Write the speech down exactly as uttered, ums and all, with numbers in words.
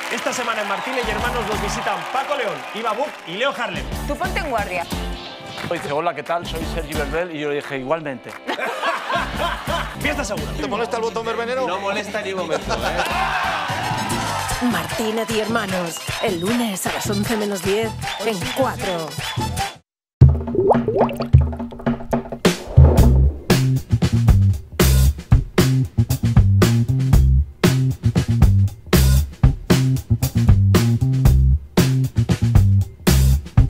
Esta semana en Martínez y Hermanos los visitan Paco León, Iba Buch y Leo Harlem. Tú ponte en guardia. Dice, hola, ¿qué tal? Soy Sergi Verbel. Y yo le dije, igualmente. Fiesta segura. ¿Te molesta el botón verbenero? No molesta ni un momento, ¿eh? Martínez y Hermanos, el lunes a las once menos diez en cuatro.